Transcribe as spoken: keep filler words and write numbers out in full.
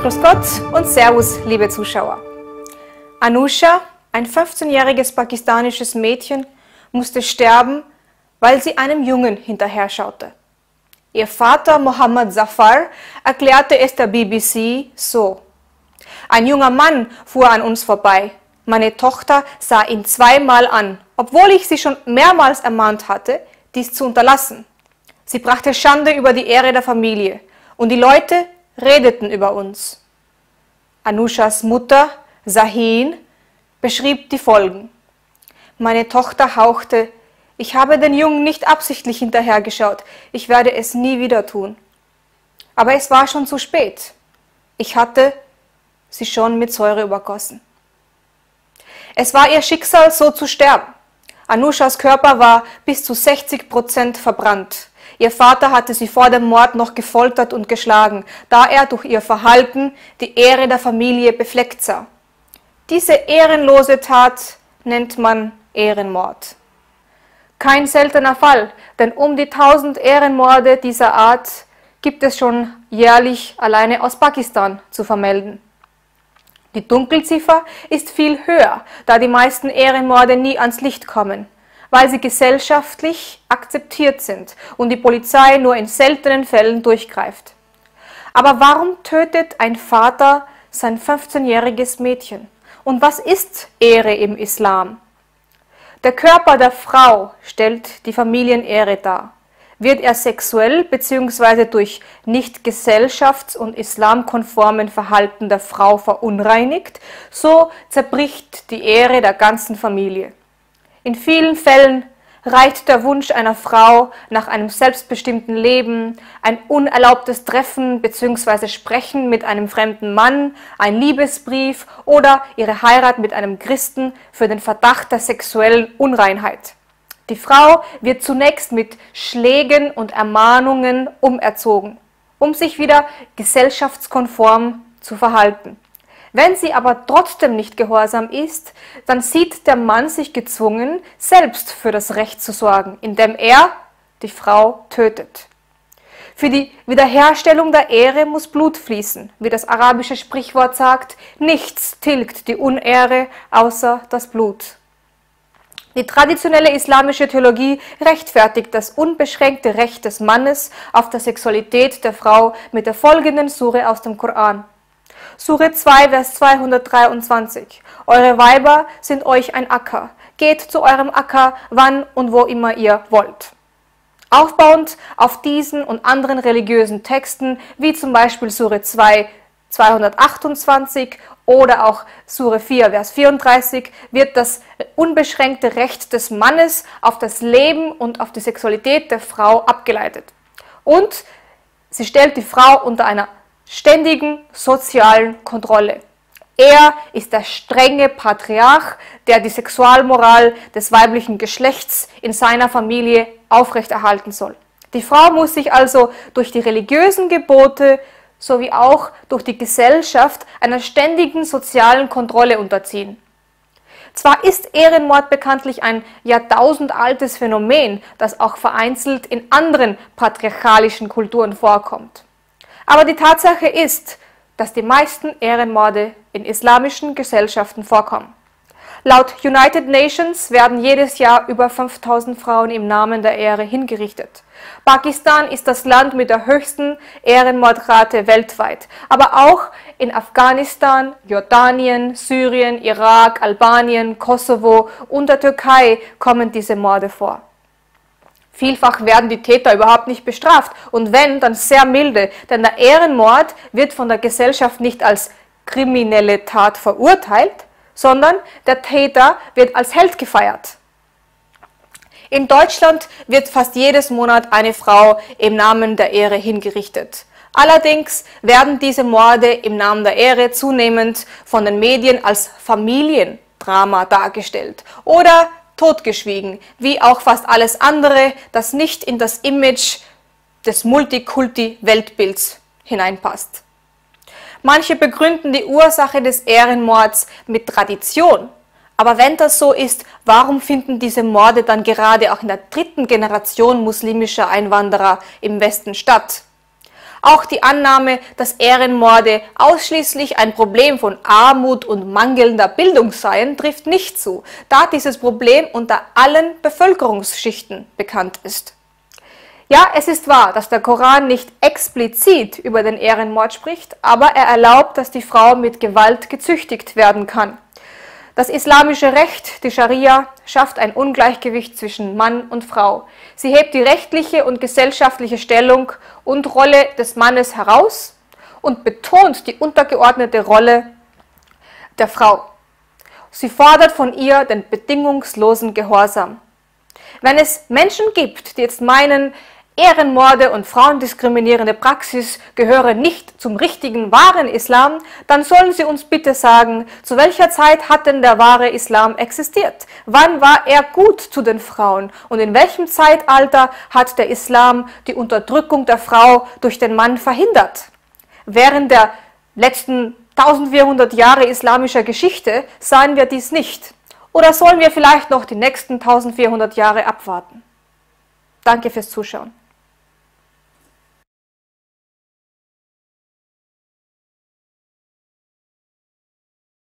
Grüß Gott und Servus, liebe Zuschauer. Anusha, ein fünfzehnjähriges pakistanisches Mädchen, musste sterben, weil sie einem Jungen hinterher schaute. Ihr Vater Mohammad Zafar erklärte es der B B C so: Ein junger Mann fuhr an uns vorbei. Meine Tochter sah ihn zweimal an, obwohl ich sie schon mehrmals ermahnt hatte, dies zu unterlassen. Sie brachte Schande über die Ehre der Familie und die Leute redeten über uns. Anushas Mutter, Sahin, beschrieb die Folgen. Meine Tochter hauchte: Ich habe den Jungen nicht absichtlich hinterhergeschaut, ich werde es nie wieder tun. Aber es war schon zu spät. Ich hatte sie schon mit Säure übergossen. Es war ihr Schicksal, so zu sterben. Anushas Körper war bis zu sechzig Prozent verbrannt. Ihr Vater hatte sie vor dem Mord noch gefoltert und geschlagen, da er durch ihr Verhalten die Ehre der Familie befleckt sah. Diese ehrenlose Tat nennt man Ehrenmord. Kein seltener Fall, denn um die tausend Ehrenmorde dieser Art gibt es schon jährlich alleine aus Pakistan zu vermelden. Die Dunkelziffer ist viel höher, da die meisten Ehrenmorde nie ans Licht kommen, weil sie gesellschaftlich akzeptiert sind und die Polizei nur in seltenen Fällen durchgreift. Aber warum tötet ein Vater sein fünfzehnjähriges Mädchen? Und was ist Ehre im Islam? Der Körper der Frau stellt die Familienehre dar. Wird er sexuell bzw. durch nicht gesellschafts- und islamkonformen Verhalten der Frau verunreinigt, so zerbricht die Ehre der ganzen Familie. In vielen Fällen reicht der Wunsch einer Frau nach einem selbstbestimmten Leben, ein unerlaubtes Treffen bzw. Sprechen mit einem fremden Mann, ein Liebesbrief oder ihre Heirat mit einem Christen für den Verdacht der sexuellen Unreinheit. Die Frau wird zunächst mit Schlägen und Ermahnungen umerzogen, um sich wieder gesellschaftskonform zu verhalten. Wenn sie aber trotzdem nicht gehorsam ist, dann sieht der Mann sich gezwungen, selbst für das Recht zu sorgen, indem er die Frau tötet. Für die Wiederherstellung der Ehre muss Blut fließen, wie das arabische Sprichwort sagt: Nichts tilgt die Unehre außer das Blut. Die traditionelle islamische Theologie rechtfertigt das unbeschränkte Recht des Mannes auf der Sexualität der Frau mit der folgenden Sure aus dem Koran. Sure zwei, Vers zweihundertdreiundzwanzig. Eure Weiber sind euch ein Acker. Geht zu eurem Acker, wann und wo immer ihr wollt. Aufbauend auf diesen und anderen religiösen Texten, wie zum Beispiel Sure zwei, zweihundertachtundzwanzig oder auch Sure vier, Vers vierunddreißig, wird das unbeschränkte Recht des Mannes auf das Leben und auf die Sexualität der Frau abgeleitet. Und sie stellt die Frau unter einer ständigen sozialen Kontrolle. Er ist der strenge Patriarch, der die Sexualmoral des weiblichen Geschlechts in seiner Familie aufrechterhalten soll. Die Frau muss sich also durch die religiösen Gebote sowie auch durch die Gesellschaft einer ständigen sozialen Kontrolle unterziehen. Zwar ist Ehrenmord bekanntlich ein jahrtausendaltes Phänomen, das auch vereinzelt in anderen patriarchalischen Kulturen vorkommt. Aber die Tatsache ist, dass die meisten Ehrenmorde in islamischen Gesellschaften vorkommen. Laut United Nations werden jedes Jahr über fünftausend Frauen im Namen der Ehre hingerichtet. Pakistan ist das Land mit der höchsten Ehrenmordrate weltweit, aber auch in Afghanistan, Jordanien, Syrien, Irak, Albanien, Kosovo und der Türkei kommen diese Morde vor. Vielfach werden die Täter überhaupt nicht bestraft und wenn, dann sehr milde, denn der Ehrenmord wird von der Gesellschaft nicht als kriminelle Tat verurteilt, sondern der Täter wird als Held gefeiert. In Deutschland wird fast jedes Monat eine Frau im Namen der Ehre hingerichtet. Allerdings werden diese Morde im Namen der Ehre zunehmend von den Medien als Familiendrama dargestellt oder totgeschwiegen, wie auch fast alles andere, das nicht in das Image des Multikulti-Weltbilds hineinpasst. Manche begründen die Ursache des Ehrenmords mit Tradition. Aber wenn das so ist, warum finden diese Morde dann gerade auch in der dritten Generation muslimischer Einwanderer im Westen statt? Auch die Annahme, dass Ehrenmorde ausschließlich ein Problem von Armut und mangelnder Bildung seien, trifft nicht zu, da dieses Problem unter allen Bevölkerungsschichten bekannt ist. Ja, es ist wahr, dass der Koran nicht explizit über den Ehrenmord spricht, aber er erlaubt, dass die Frau mit Gewalt gezüchtigt werden kann. Das islamische Recht, die Scharia, schafft ein Ungleichgewicht zwischen Mann und Frau. Sie hebt die rechtliche und gesellschaftliche Stellung und Rolle des Mannes heraus und betont die untergeordnete Rolle der Frau. Sie fordert von ihr den bedingungslosen Gehorsam. Wenn es Menschen gibt, die jetzt meinen, Ehrenmorde und frauendiskriminierende Praxis gehören nicht zum richtigen, wahren Islam, dann sollen sie uns bitte sagen, zu welcher Zeit hat denn der wahre Islam existiert? Wann war er gut zu den Frauen? Und in welchem Zeitalter hat der Islam die Unterdrückung der Frau durch den Mann verhindert? Während der letzten eintausendvierhundert Jahre islamischer Geschichte sahen wir dies nicht. Oder sollen wir vielleicht noch die nächsten eintausendvierhundert Jahre abwarten? Danke fürs Zuschauen.